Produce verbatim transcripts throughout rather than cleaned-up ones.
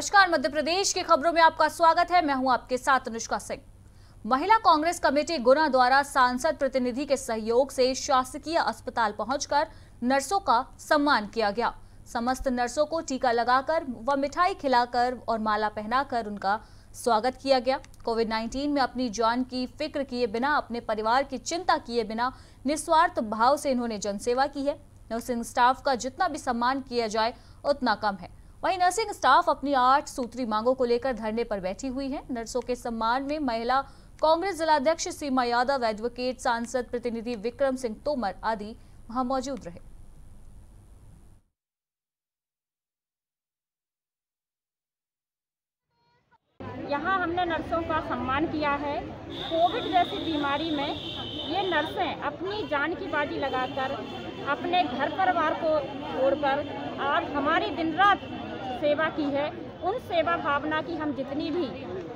नमस्कार, मध्य प्रदेश की खबरों में आपका स्वागत है। मैं हूं आपके साथ अनुष्का सिंह। महिला कांग्रेस कमेटी गुना द्वारा सांसद प्रतिनिधि के सहयोग से शासकीय अस्पताल पहुंचकर नर्सों का सम्मान किया गया। समस्त नर्सों को टीका लगाकर व मिठाई खिलाकर और माला पहनाकर उनका स्वागत किया गया। कोविड नाइन्टीन में अपनी जान की फिक्र किए बिना, अपने परिवार की चिंता किए बिना निस्वार्थ भाव से इन्होंने जनसेवा की है। नर्सिंग स्टाफ का जितना भी सम्मान किया जाए उतना कम है। वहीं नर्सिंग स्टाफ अपनी आठ सूत्री मांगों को लेकर धरने पर बैठी हुई है। नर्सों के सम्मान में महिला कांग्रेस जिलाध्यक्ष सीमा यादव, एडवोकेट, सांसद प्रतिनिधि विक्रम सिंह तोमर आदि वहां मौजूद रहे। यहाँ हमने नर्सों का सम्मान किया है। कोविड जैसी बीमारी में ये नर्सें अपनी जान की बाजी लगाकर अपने घर परिवार को छोड़कर आज हमारी दिन रात सेवा की है। उन सेवा भावना की हम जितनी भी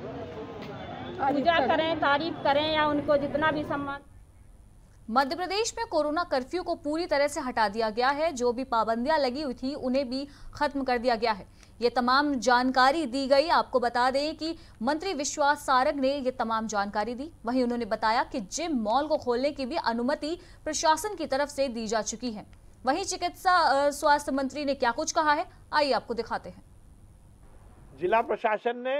पूजा करें, तारीफ करें या उनको जितना भी सम्मान। मध्य प्रदेश में कोरोना कर्फ्यू को पूरी तरह से हटा दिया गया है। जो भी पाबंदियां लगी हुई थी उन्हें भी खत्म कर दिया गया है। ये तमाम जानकारी दी गई। आपको बता दें कि मंत्री विश्वास सारंग ने ये तमाम जानकारी दी। वहीं उन्होंने बताया कि जिम, मॉल को खोलने की भी अनुमति प्रशासन की तरफ से दी जा चुकी है। वहीं चिकित्सा स्वास्थ्य मंत्री ने क्या कुछ कहा है, आइए आपको दिखाते हैं। जिला प्रशासन ने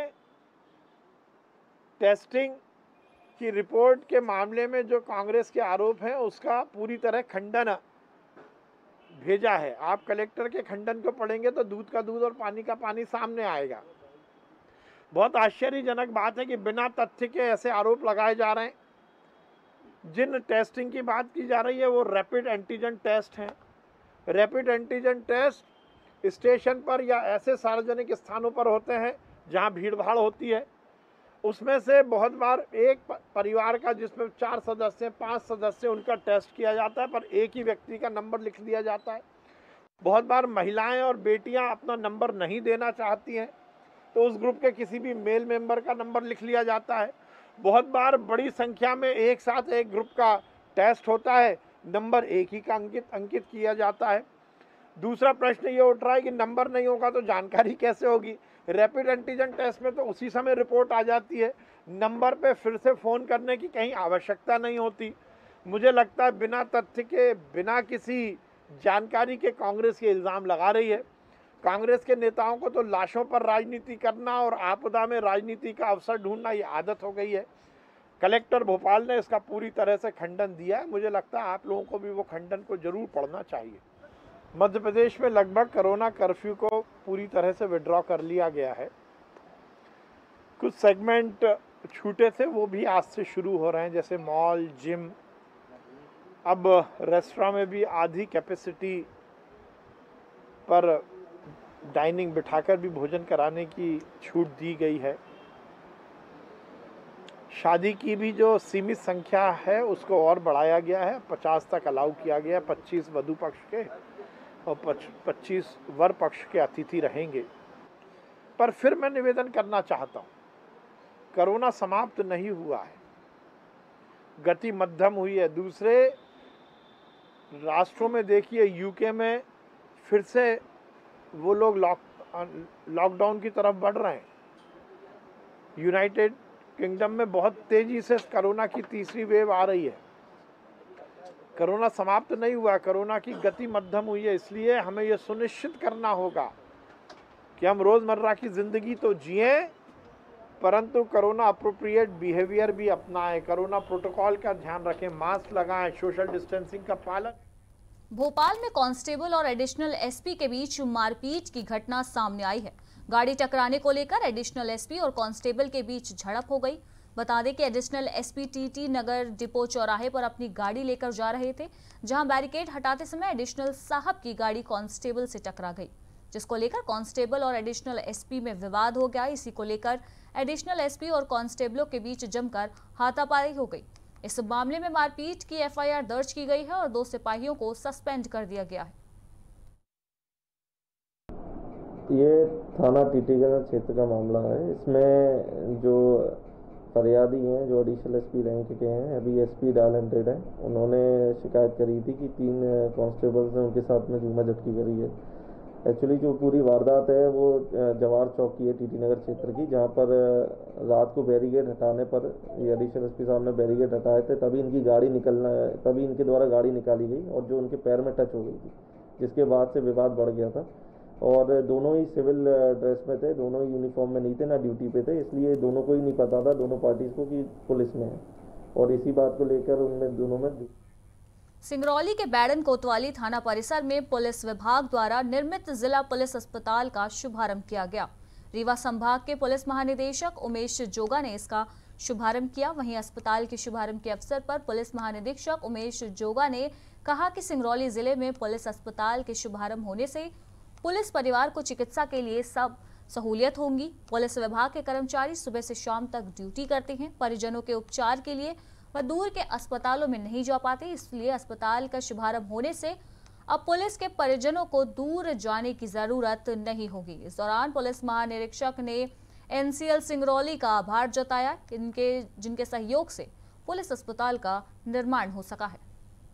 टेस्टिंग की रिपोर्ट के मामले में जो कांग्रेस के आरोप हैं उसका पूरी तरह खंडन भेजा है। आप कलेक्टर के खंडन को पढ़ेंगे तो दूध का दूध और पानी का पानी सामने आएगा। बहुत आश्चर्यजनक बात है कि बिना तथ्य के ऐसे आरोप लगाए जा रहे हैं। जिन टेस्टिंग की बात की जा रही है वो रैपिड एंटीजन टेस्ट हैं। रैपिड एंटीजन टेस्ट स्टेशन पर या ऐसे सार्वजनिक स्थानों पर होते हैं जहां भीड़ भाड़ होती है। उसमें से बहुत बार एक परिवार का, जिसमें चार सदस्य, पांच सदस्य, उनका टेस्ट किया जाता है, पर एक ही व्यक्ति का नंबर लिख दिया जाता है। बहुत बार महिलाएं और बेटियां अपना नंबर नहीं देना चाहती हैं तो उस ग्रुप के किसी भी मेल मेंबर का नंबर लिख लिया जाता है। बहुत बार बड़ी संख्या में एक साथ एक ग्रुप का टेस्ट होता है, नंबर एक ही का अंकित अंकित किया जाता है। दूसरा प्रश्न ये उठ रहा है कि नंबर नहीं होगा तो जानकारी कैसे होगी। रैपिड एंटीजन टेस्ट में तो उसी समय रिपोर्ट आ जाती है, नंबर पे फिर से फ़ोन करने की कहीं आवश्यकता नहीं होती। मुझे लगता है बिना तथ्य के, बिना किसी जानकारी के कांग्रेस ये इल्ज़ाम लगा रही है। कांग्रेस के नेताओं को तो लाशों पर राजनीति करना और आपदा में राजनीति का अवसर ढूंढना ये आदत हो गई है। कलेक्टर भोपाल ने इसका पूरी तरह से खंडन दिया है। मुझे लगता है आप लोगों को भी वो खंडन को जरूर पढ़ना चाहिए। मध्य प्रदेश में लगभग कोरोना कर्फ्यू को पूरी तरह से विड्रॉ कर लिया गया है। कुछ सेगमेंट छूटे थे वो भी आज से शुरू हो रहे हैं, जैसे मॉल, जिम। अब रेस्टोरेंट में भी आधी कैपेसिटी पर डाइनिंग बिठाकर भी भोजन कराने की छूट दी गई है। शादी की भी जो सीमित संख्या है उसको और बढ़ाया गया है, पचास तक अलाउ किया गया। पच्चीस वधु पक्ष के और पच्चीस वर पक्ष के अतिथि रहेंगे। पर फिर मैं निवेदन करना चाहता हूँ, कोरोना समाप्त नहीं हुआ है, गति मध्यम हुई है। दूसरे राष्ट्रों में देखिए, यूके में फिर से वो लोग लॉक लॉकडाउन की तरफ बढ़ रहे हैं। यूनाइटेड किंगडम में बहुत तेजी से कोरोना की तीसरी वेव आ रही है। कोरोना समाप्त नहीं हुआ, कोरोना की गति मध्यम हुई है। इसलिए हमें यह सुनिश्चित करना होगा कि हम रोजमर्रा की जिंदगी तो जिए, परंतु कोरोना अप्रोप्रिएट बिहेवियर भी अपनाएं, कोरोना प्रोटोकॉल का ध्यान रखें, मास्क लगाएं, सोशल डिस्टेंसिंग का पालन। भोपाल में कांस्टेबल और एडिशनल एसपी के बीच मारपीट की घटना सामने आई है। गाड़ी टकराने को लेकर एडिशनल एसपी और कांस्टेबल के बीच झड़प हो गई। बता दें कि additional SP TT Nagar depot चौराहे पर अपनी गाड़ी लेकर जा रहे थे, जहां बैरिकेड हटाते समय एडिशनल साहब की गाड़ी कांस्टेबल से टकरा गई, जिसको लेकर कांस्टेबल और एडिशनल एसपी में विवाद हो गया। इसी को लेकर एडिशनल एसपी और कांस्टेबलों के बीच जमकर हाथापाई हो गई। इस मामले में मारपीट की एफआईआर दर्ज की गई है और दो सिपाहियों को सस्पेंड कर दिया गया है। ये थाना टीटीनगर क्षेत्र का मामला है। इसमें जो फरियादी हैं, जो एडिशनल एसपी रैंक के हैं, अभी एसपी डायल हंड्रेड है, उन्होंने शिकायत करी थी कि तीन कांस्टेबल्स ने उनके साथ में जुम्मा झटकी करी है। एक्चुअली जो पूरी वारदात है वो जवार चौक की है, टीटी नगर क्षेत्र की, जहाँ पर रात को बैरिकेड हटाने पर ये एडिशनल एसपी साहब ने बैरिकेड हटाए थे, तभी इनकी गाड़ी निकलना तभी इनके द्वारा गाड़ी निकाली गई और जो उनके पैर में टच हो गई थी, जिसके बाद से विवाद बढ़ गया था। और दोनों ही सिविल ड्रेस में थे, दोनों ही यूनिफॉर्म में नहीं थे, ना ड्यूटी पे थे, इसलिए दोनों को ही नहीं पता था, दोनों पार्टीज को, कि पुलिस में है, और इसी बात को लेकर उनमें दोनों में। सिंगरौली के बैडन कोतवाली थाना परिसर में पुलिस विभाग द्वारा निर्मित जिला पुलिस अस्पताल का शुभारंभ किया गया। रीवा संभाग के पुलिस महानिदेशक उमेश जोगा ने इसका शुभारंभ किया। वहीं अस्पताल के शुभारंभ के अवसर पर पुलिस महानिरीक्षक उमेश जोगा ने कहा कि सिंगरौली जिले में पुलिस अस्पताल के शुभारंभ होने से पुलिस परिवार को चिकित्सा के लिए सब सहूलियत होंगी। पुलिस विभाग के कर्मचारी सुबह से शाम तक ड्यूटी करते हैं, परिजनों के उपचार के लिए वह दूर के अस्पतालों में नहीं जा पाते, इसलिए अस्पताल का शुभारंभ होने से अब पुलिस के परिजनों को दूर जाने की जरूरत नहीं होगी। इस दौरान पुलिस महानिरीक्षक ने एनसीएल सिंगरौली का आभार जताया, इनके जिनके सहयोग से पुलिस अस्पताल का निर्माण हो सका है।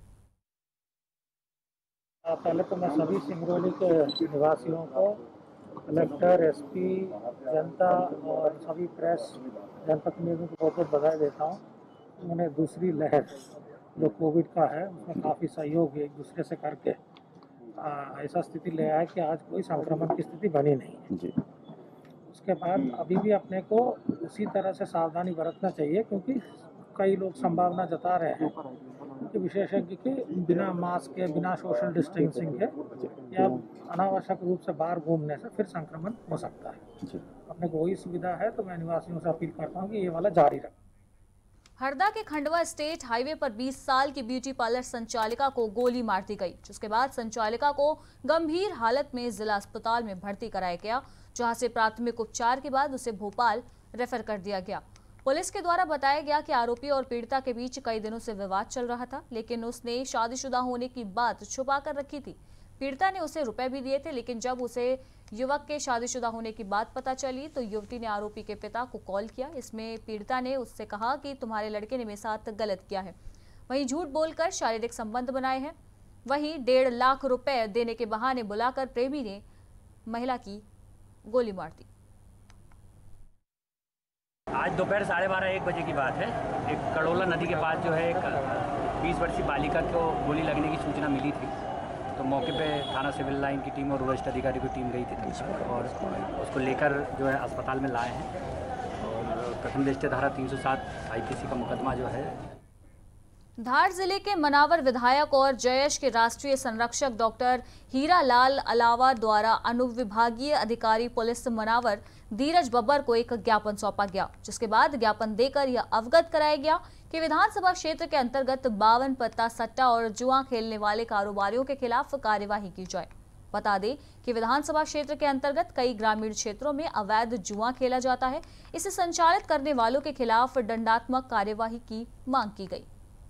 पहले तो मैं सभी सिंगरौली के निवासियों को, कलेक्टर, एसपी, जनता और सभी प्रेस जनप्रतिनिधियों को बहुत बहुत बधाई देता हूँ। उन्होंने दूसरी लहर जो कोविड का है उसमें काफ़ी सहयोग एक दूसरे से करके ऐसा स्थिति ले आया कि आज कोई संक्रमण की स्थिति बनी नहीं है जी। उसके बाद अभी भी अपने को उसी तरह से सावधानी बरतना चाहिए, क्योंकि कई लोग संभावना जता रहे हैं कि विशेषज्ञ के बिना मास्क के, बिना सोशल डिस्टेंसिंग के या अनावश्यक रूप से बाहर घूमने से फिर संक्रमण हो सकता है। अपने को वही सुविधा है, तो मैं निवासियों से अपील करता हूँ कि ये वाला जारी रखें। हरदा के खंडवा स्टेट हाईवे पर बीस साल की ब्यूटी पार्लर संचालिका को गोली मार दी गई, जिसके बाद संचालिका को गंभीर हालत में जिला अस्पताल में भर्ती कराया गया, जहां से प्राथमिक उपचार के बाद उसे भोपाल रेफर कर दिया गया। पुलिस के द्वारा बताया गया कि आरोपी और पीड़िता के बीच कई दिनों से विवाद चल रहा था, लेकिन उसने शादीशुदा होने की बात छुपा कर रखी थी। पीड़िता ने उसे रुपए भी दिए थे, लेकिन जब उसे युवक के शादीशुदा होने की बात पता चली तो युवती ने आरोपी के पिता को कॉल किया। इसमें पीड़िता ने उससे कहा कि तुम्हारे लड़के ने मेरे साथ गलत किया है, वहीं झूठ बोलकर शारीरिक संबंध बनाए हैं। वहीं डेढ़ लाख रुपए देने के बहाने बुलाकर प्रेमी ने महिला की गोली मार दी। आज दोपहर साढ़े बारह एक बजे की बात है। एक कड़ोला नदी के पास जो है एक बीस वर्षीय बालिका को गोली लगने की सूचना मिली थी, तो मौके पे थाना सिविल लाइन की टीम और वरिष्ठ अधिकारी की टीम गई थी और उसको लेकर जो है अस्पताल में लाए हैं और प्रथम दृष्टया धारा तीन सौ सात आईपीसी का मुकदमा जो है। धार जिले के मनावर विधायक और जयश के राष्ट्रीय संरक्षक डॉक्टर हीरालाल अलावा द्वारा अनुविभागीय अधिकारी पुलिस मनावर धीरज बब्बर को एक ज्ञापन सौंपा गया, जिसके बाद ज्ञापन देकर यह अवगत कराया गया कि विधानसभा क्षेत्र के अंतर्गत बावन पत्ता सट्टा और जुआ खेलने वाले कारोबारियों के खिलाफ कार्यवाही की जाए। बता दें कि विधानसभा क्षेत्र के अंतर्गत कई ग्रामीण क्षेत्रों में अवैध जुआ खेला जाता है। इसे संचालित करने वालों के खिलाफ दंडात्मक कार्यवाही की मांग की गई।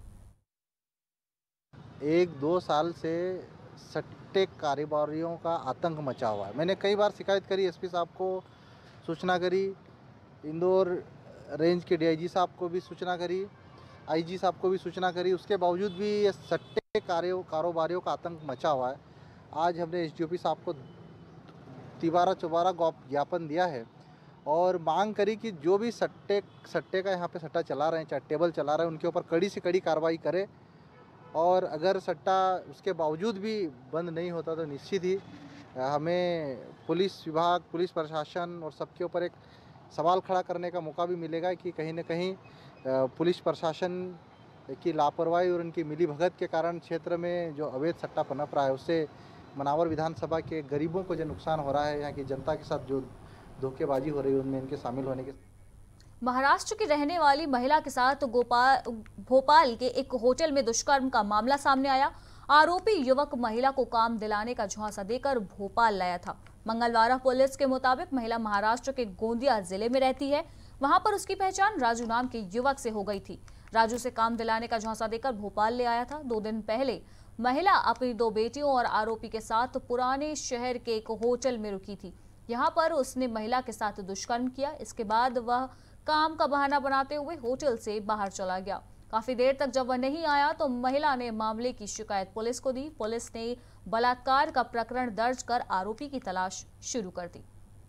एक दो साल से सट्टे कारोबारियों का आतंक मचा हुआ है। मैंने कई बार शिकायत करी, एसपी साहब को सूचना करी, इंदौर रेंज के डीआईजी साहब को भी सूचना करी, आईजी साहब को भी सूचना करी, उसके बावजूद भी ये सट्टे कारोबारियों का आतंक मचा हुआ है। आज हमने एसडीओपी साहब को तिबारा चौबारा ज्ञापन दिया है और मांग करी कि जो भी सट्टे सट्टे का यहाँ पे सट्टा चला रहे हैं, चाहे टेबल चला रहे हैं, उनके ऊपर कड़ी से कड़ी कार्रवाई करे और अगर सट्टा उसके बावजूद भी बंद नहीं होता तो निश्चित ही हमें पुलिस विभाग, पुलिस प्रशासन और सबके ऊपर एक सवाल खड़ा करने का मौका भी मिलेगा कि कहीं न कहीं पुलिस प्रशासन की लापरवाही और उनकी मिलीभगत के कारण क्षेत्र में जो अवैध सट्टा पनप रहा है उससे मनावर विधानसभा के गरीबों को जो नुकसान हो रहा है, यहाँ की जनता के साथ जो धोखेबाजी हो रही है उनमें इनके शामिल होने के। महाराष्ट्र की रहने वाली महिला के साथ गोपाल भोपाल के एक होटल में दुष्कर्म का मामला सामने आया। आरोपी युवक महिला को काम दिलाने का झांसा देकर भोपाल लाया था। मंगलवार पुलिस के मुताबिक महिला महाराष्ट्र के गोंदिया जिले में रहती है। वहां पर उसकी पहचान राजू नाम के युवक से हो गई थी। राजू से काम दिलाने का झांसा देकर भोपाल ले आया था। दो दिन पहले महिला अपनी दो बेटियों और आरोपी के साथ पुराने शहर के एक होटल में रुकी थी। यहाँ पर उसने महिला के साथ दुष्कर्म किया। इसके बाद वह काम का बहाना बनाते हुए होटल से बाहर चला गया। काफी देर तक जब वह नहीं आया तो महिला ने मामले की शिकायत पुलिस को दी। पुलिस ने बलात्कार का प्रकरण दर्ज कर आरोपी की तलाश शुरू कर दी।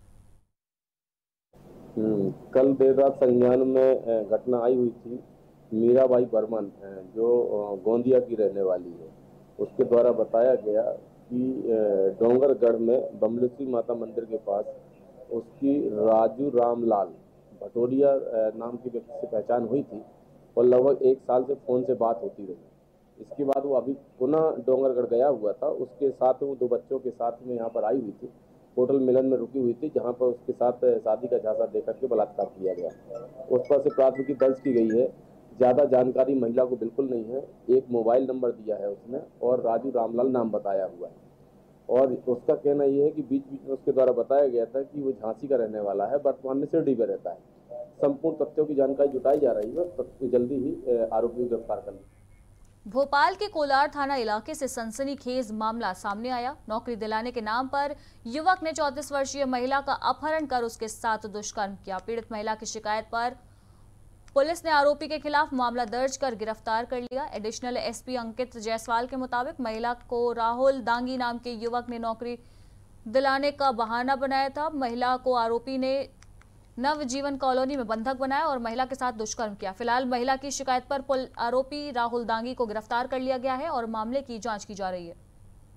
कल देर रात संज्ञान में घटना आई हुई थी। मीराबाई बर्मन जो गोंदिया की रहने वाली है, उसके द्वारा बताया गया कि डोंगरगढ़ में बमलेश्वरी माता मंदिर के पास उसकी राजू रामलाल भटोरिया नाम के व्यक्ति से पहचान हुई थी और लगभग एक साल से फ़ोन से बात होती रही। इसके बाद वो अभी पुनः डोंगरगढ़ गया हुआ था। उसके साथ वो दो बच्चों के साथ में यहाँ पर आई हुई थी। होटल मिलन में रुकी हुई थी, जहाँ पर उसके साथ शादी का झांसा देकर के बलात्कार किया गया। उस पर से प्राथमिकी दर्ज की गई है। ज़्यादा जानकारी महिला को बिल्कुल नहीं है। एक मोबाइल नंबर दिया है उसने और राजू रामलाल नाम बताया हुआ है और उसका कहना ये है कि बीच बीच में उसके द्वारा बताया गया था कि वो झांसी का रहने वाला है, वर्तमान में शिरडी में रहता है। संपूर्ण तथ्यों की जानकारी जुटाई जा रही है, तो जल्दी ही आरोपी को गिरफ्तार कर लिया। भोपाल के कोलार थाना इलाके से सनसनीखेज मामला सामने आया। नौकरी दिलाने के नाम पर युवक ने चौंतीस वर्षीय महिला का अपहरण कर उसके साथ दुष्कर्म किया। पीड़ित महिला की शिकायत पर पुलिस ने आरोपी के खिलाफ मामला दर्ज कर गिरफ्तार कर लिया। एडिशनल एसपी अंकित जायसवाल के मुताबिक महिला को राहुल दांगी नाम के युवक ने नौकरी दिलाने का बहाना बनाया था। महिला को आरोपी ने नवजीवन कॉलोनी में बंधक बनाया और महिला के साथ दुष्कर्म किया। फिलहाल महिला की शिकायत पर आरोपी राहुल दांगी को गिरफ्तार कर लिया गया है और मामले की जांच की जा रही है।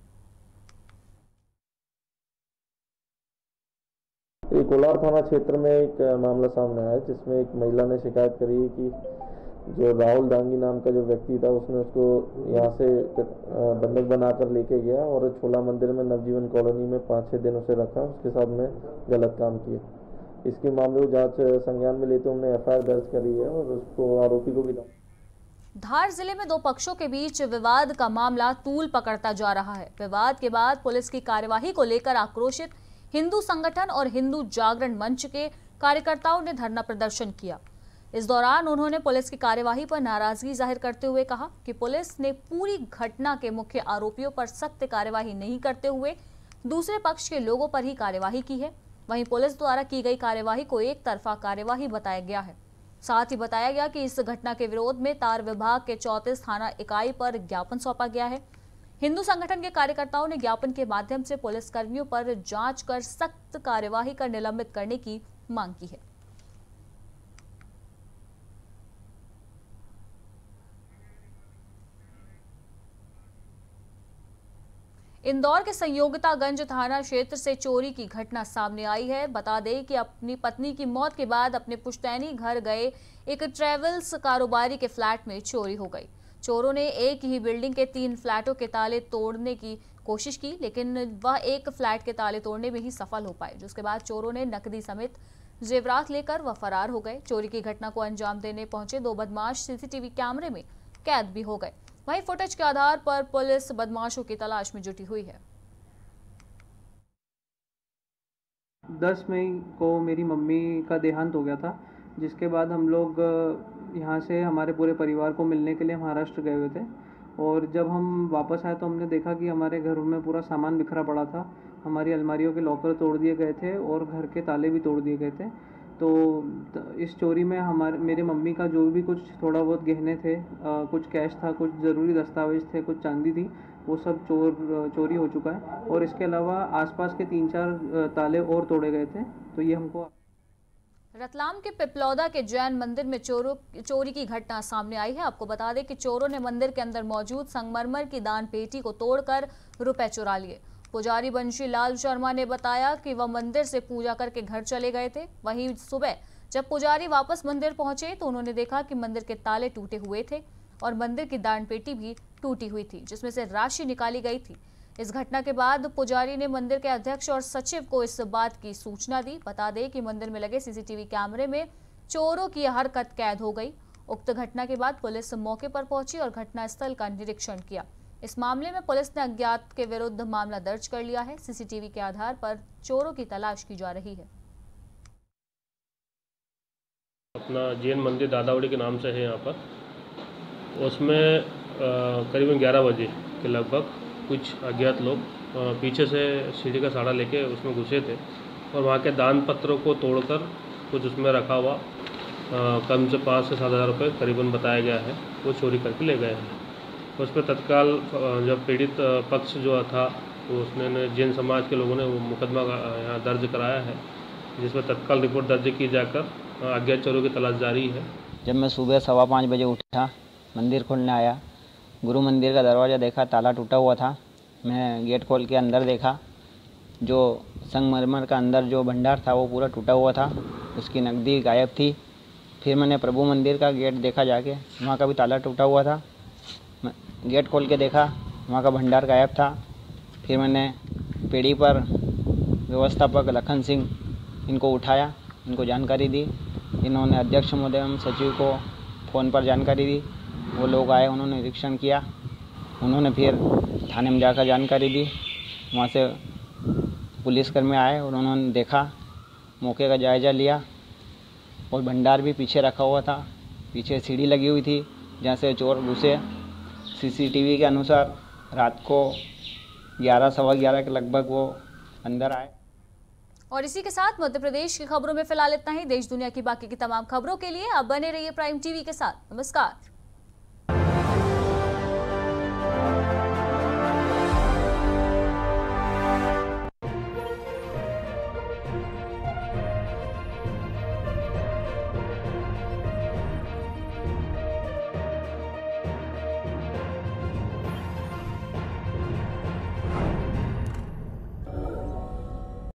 एक कोलार थाना क्षेत्र में एक मामला सामने आया जिसमें एक महिला ने शिकायत करी है कि जो राहुल दांगी नाम का जो व्यक्ति था उसने उसको यहाँ से बंधक बनाकर लेके गया और छोला मंदिर में नवजीवन कॉलोनी में पाँच छः दिन उसे रखा, उसके साथ में गलत काम किया। इसके मामले को जांच संज्ञान में लेते हमने एफ आई आर दर्ज करी है और उसको आरोपी को भी। धार जिले में दो पक्षों के बीच विवाद का मामला तूल पकड़ता जा रहा है। विवाद के बाद पुलिस की कार्यवाही को लेकर आक्रोशित हिंदू संगठन और हिंदू जागरण मंच के कार्यकर्ताओं ने धरना प्रदर्शन किया। इस दौरान उन्होंने पुलिस की कार्यवाही पर नाराजगी जाहिर करते हुए कहा कि पुलिस ने पूरी घटना के मुख्य आरोपियों पर सख्त कार्यवाही नहीं करते हुए दूसरे पक्ष के लोगों पर ही कार्यवाही की है। वहीं पुलिस द्वारा की गई कार्यवाही को एक तरफा कार्यवाही बताया गया है। साथ ही बताया गया कि इस घटना के विरोध में तार विभाग के चौंतीस थाना इकाई पर ज्ञापन सौंपा गया है। हिंदू संगठन के कार्यकर्ताओं ने ज्ञापन के माध्यम से पुलिस कर्मियों पर जांच कर सख्त कार्यवाही कर निलंबित करने की मांग की है। इंदौर के संयोगितागंज थाना क्षेत्र से चोरी की घटना सामने आई है। बता दें कि अपनी पत्नी की मौत के बाद अपने पुश्तैनी घर गए एक ट्रेवल्स कारोबारी के फ्लैट में चोरी हो गई। चोरों ने एक ही बिल्डिंग के तीन फ्लैटों के ताले तोड़ने की कोशिश की, लेकिन वह एक फ्लैट के ताले तोड़ने में ही सफल हो पाए, जिसके बाद चोरों ने नकदी समेत जेवरात लेकर वह फरार हो गए। चोरी की घटना को अंजाम देने पहुंचे दो बदमाश सीसीटीवी कैमरे में कैद भी हो गए। वहीं फुटेज के आधार पर पुलिस बदमाशों की तलाश में जुटी हुई है। दस मई को मेरी मम्मी का देहांत हो गया था, जिसके बाद हम लोग यहाँ से हमारे पूरे परिवार को मिलने के लिए महाराष्ट्र गए हुए थे और जब हम वापस आए तो हमने देखा कि हमारे घर में पूरा सामान बिखरा पड़ा था। हमारी अलमारियों के लॉकर तोड़ दिए गए थे और घर के ताले भी तोड़ दिए गए थे। तो इस चोरी में हमारे मेरे मम्मी का जो भी कुछ थोड़ा बहुत गहने थे, आ, कुछ कैश था, कुछ ज़रूरी दस्तावेज थे, कुछ चांदी थी, वो सब चोर चोरी हो चुका है और इसके अलावा आसपास के तीन चार ताले और तोड़े गए थे। तो ये हमको रतलाम के पिपलौदा के जैन मंदिर में चोरों चोरी की घटना सामने आई है। आपको बता दें कि चोरों ने मंदिर के अंदर मौजूद संगमरमर की दान पेटी को तोड़कर रुपए चुरा लिए। पुजारी बंशी लाल शर्मा ने बताया कि वह मंदिर से पूजा करके घर चले गए थे। वहीं सुबह जब पुजारी वापस मंदिर पहुंचे तो उन्होंने देखा कि मंदिर के ताले टूटे हुए थे और मंदिर की दान पेटी भी टूटी हुई थी, जिसमें से राशि निकाली गई थी। इस घटना के बाद पुजारी ने मंदिर के अध्यक्ष और सचिव को इस बात की सूचना दी। बता दें कि मंदिर में लगे सीसीटीवी कैमरे में चोरों की हरकत कैद हो गई। उक्त घटना के बाद पुलिस मौके पर पहुंची और घटनास्थल का निरीक्षण किया। इस मामले में पुलिस ने अज्ञात के विरुद्ध मामला दर्ज कर लिया है। सीसीटीवी के आधार पर चोरों की तलाश की जा रही है। अपना जैन मंदिर दादावड़ी के नाम से है यहाँ पर, उसमें करीबन ग्यारह बजे के लगभग कुछ अज्ञात लोग पीछे से सीढ़ी का सहारा लेके उसमें घुसे थे और वहाँ के दान पत्रों को तोड़कर कुछ उसमें रखा हुआ कम से पाँच से सात हज़ार रुपये करीबन बताया गया है वो चोरी करके ले गए हैं। उस पर तत्काल जब पीड़ित पक्ष जो था तो उसने जैन समाज के लोगों ने वो मुकदमा यहाँ दर्ज कराया है, जिसमें तत्काल रिपोर्ट दर्ज की जाकर अज्ञात चोरों की तलाश जारी है। जब मैं सुबह सवा पाँच बजे उठा, मंदिर खोलने आया, गुरु मंदिर का दरवाज़ा देखा, ताला टूटा हुआ था। मैं गेट खोल के अंदर देखा, जो संगमरमर का अंदर जो भंडार था वो पूरा टूटा हुआ था, उसकी नकदी गायब थी। फिर मैंने प्रभु मंदिर का गेट देखा जाके, वहाँ का भी ताला टूटा हुआ था। गेट खोल के देखा, वहाँ का भंडार गायब था। फिर मैंने पीढ़ी पर व्यवस्थापक लखन सिंह इनको उठाया, इनको जानकारी दी। इन्होंने अध्यक्ष महोदय एवं सचिव को फ़ोन पर जानकारी दी। वो लोग आए, उन्होंने निरीक्षण किया। उन्होंने फिर थाने में जाकर जानकारी दी। वहाँ से पुलिसकर्मी आए और उन्होंने देखा, मौके का जायज़ा लिया। और भंडार भी पीछे रखा हुआ था, पीछे सीढ़ी लगी हुई थी जहाँ से चोर घुसे। सीसीटीवी के अनुसार रात को ग्यारह सवा ग्यारह के लगभग वो अंदर आए। और इसी के साथ मध्य प्रदेश की खबरों में फिलहाल इतना ही। देश दुनिया की बाकी की तमाम खबरों के लिए आप बने रहिए प्राइम टीवी के साथ। नमस्कार।